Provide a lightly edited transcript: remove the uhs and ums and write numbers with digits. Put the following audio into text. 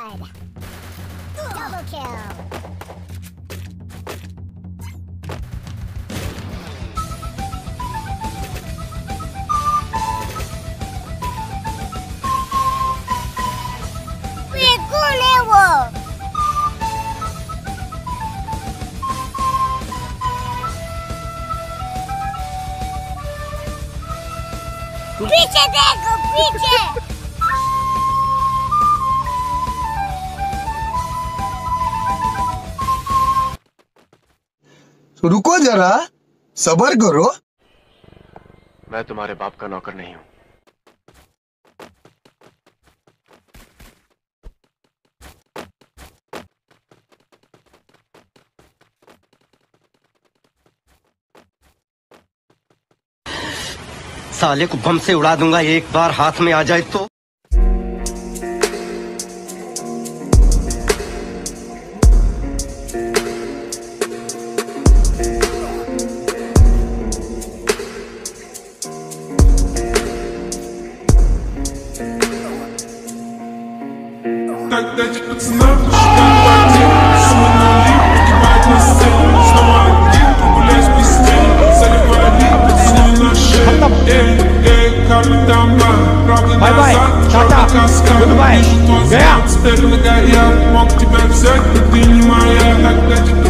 blood. Double kill. कौन है वो? पीछे देखो, पीछे। तो रुको जरा, सब्र करो। मैं तुम्हारे बाप का नौकर नहीं हूं। साले को बम से उड़ा दूंगा एक बार हाथ में आ जाए तो। Bye bye, tata, goodbye, gaya.